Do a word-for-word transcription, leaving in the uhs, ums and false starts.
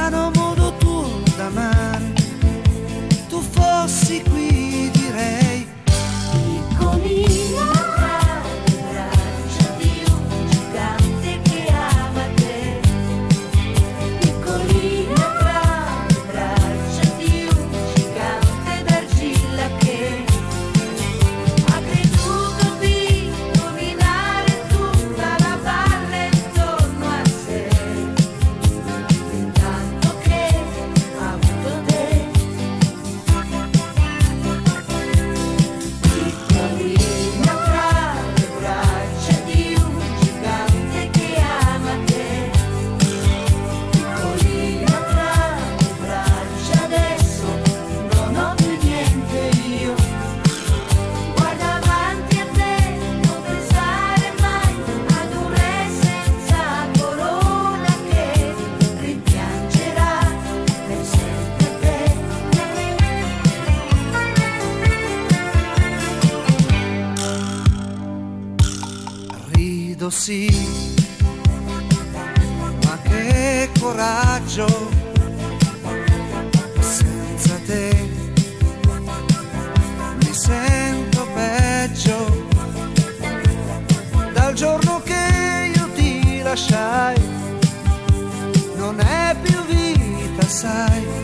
strano modo tuo d'amare, tu fossi qui direi piccolina tra le braccia di un gigante che ama te, piccolina tra le braccia di un gigante d'argilla che ha creduto di dominare tutta la valle intorno a sé, intanto che ha avuto te. Piccolina tra le braccia di un gigante che ama te, piccolina tra le braccia adesso non ho più niente io. Guarda avanti a te, non pensare mai ad un re senza corona che rimpiangerà per sempre te. rido sì, ma che coraggio, senza te mi sento peggio, dal giorno che io ti lasciai non è più vita sai,